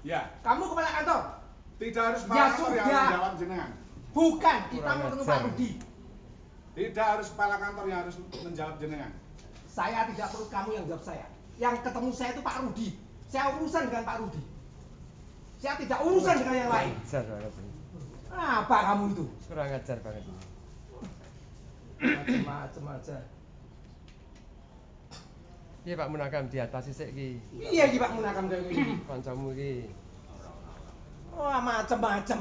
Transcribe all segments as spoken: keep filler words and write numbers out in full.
Ya. Kamu kepala kantor. Tidak harus kepala Ya kantor yang sudah. menjawab jenengan. Bukan, kita Kurang mau ketemu ajar. Pak Rudi. Tidak harus kepala kantor yang harus menjawab jenengan. Saya tidak perlu kamu yang jawab saya. Yang ketemu saya itu Pak Rudi. Saya urusan dengan Pak Rudi. Saya tidak urusan dengan yang lain. Ajar banget. Apa kamu itu? Kurang ajar banget. Macam-macam aja. Iya Pak Munakam di atas sisik ki. Iya iki Pak Munakam kayak gini. Kancamu ki. Wah, macam-macam.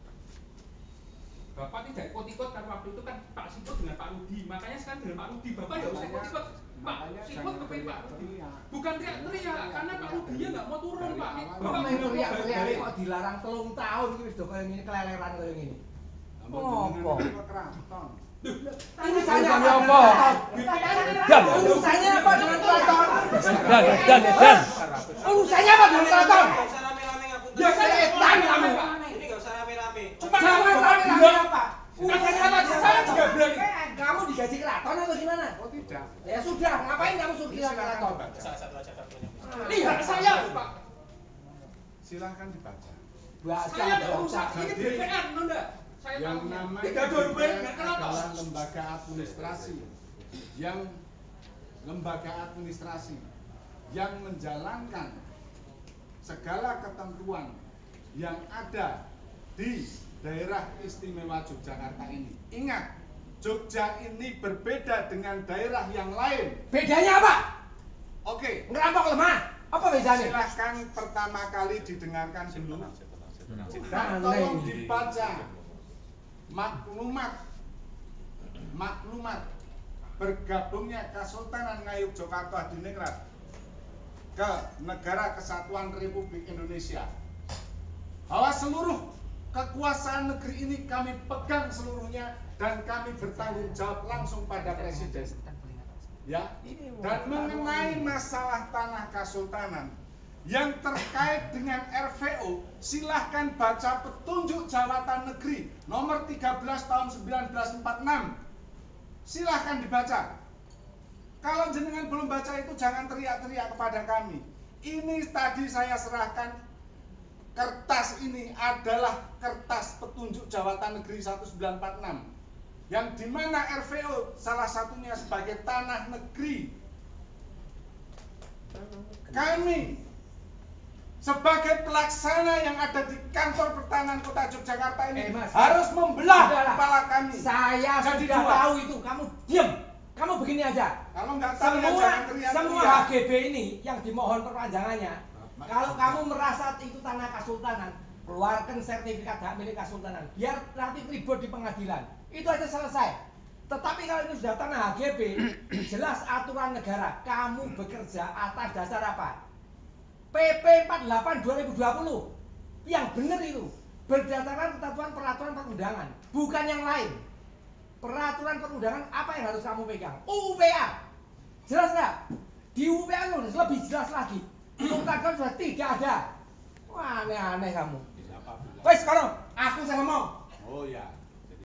Bapak tidak ikut-ikut kan waktu itu kan Pak Siput dengan Pak Rudi. Makanya sekarang dengan Pak Rudi. Bapak ya usah ikut-ikut. Pak Siput kepilih Pak Rudi. Bukan teriak-teriak karena Pak Rudi ya nggak mau turun Pak. Bapak main teriak-teriak kok dilarang telung tahun iki wis do kaya ngene keleleran kaya ngene. Apa? Urusannya apa? Dan Urusannya apa dengan keraton? dan dan dan. Urusannya apa dengan keraton? Gak usah rame-rame ngapunten. Ya setan kamu. Ini gak usah rame-rame. Cuma Jangan rame-rame apa? Urusannya apa? Saya Saya juga bilang. Kamu digaji keraton atau gimana? Oh tidak. Ya sudah, ngapain kamu suruh Silakan keraton? dibaca. Satu aja kartunya. Lihat saya Pak. Silahkan dibaca. Baca, Saya nggak urusan baca. ini D P R, nunda. Saya Yang tahunya. namanya Tiga D dua P ribu R nggak kenapa? adalah lembaga administrasi yang lembaga administrasi yang menjalankan segala ketentuan yang ada di daerah istimewa Yogyakarta ini. Ingat, Jogja ini berbeda dengan daerah yang lain. Bedanya apa? Oke, Ngerampok lemah. Apa bedanya? silahkan pertama kali didengarkan dulu dan Aneh tolong ini. dibaca maklumat maklumat bergabungnya Kesultanan Ngayogyakarta Hadiningrat ke Negara Kesatuan Republik Indonesia, bahwa seluruh kekuasaan negeri ini kami pegang seluruhnya dan kami bertanggung jawab langsung pada presiden. Ya, dan mengenai masalah tanah kesultanan yang terkait dengan R V O, silahkan baca petunjuk jawatan negeri nomor tiga belas tahun seribu sembilan ratus empat puluh enam. Silahkan dibaca. Kalau jenengan belum baca itu jangan teriak-teriak kepada kami. Ini tadi saya serahkan, kertas ini adalah kertas petunjuk jawatan negeri seribu sembilan ratus empat puluh enam, yang dimana R V O salah satunya sebagai tanah negeri. Kami sebagai pelaksana yang ada di kantor pertahanan kota Yogyakarta ini Eh, Mas, harus membelah sudahlah. kepala kami. Saya Jadi sudah dua. tahu itu. Kamu diam. Kamu begini aja. Kalau nggak tahu ya Semua jangan teriak-teriak. semua H G B ini yang dimohon perpanjangannya. Kalau kamu merasa itu tanah kesultanan, keluarkan sertifikat hak milik kesultanan. Biar nanti ribut di pengadilan. Itu aja selesai. Tetapi kalau ini sudah tanah H G B, jelas aturan negara. Kamu bekerja atas dasar apa? P P empat puluh delapan dua ribu dua puluh. Yang benar itu berdasarkan ketentuan peraturan perundangan, bukan yang lain. Peraturan perundangan apa yang harus kamu pegang? U P A. Jelas nggak? Di U P A nulis lebih jelas lagi. Di Undang-Undang sudah tidak ada. Wah, aneh-aneh kamu. Wes, sekarang aku saya ngomong. Oh ya.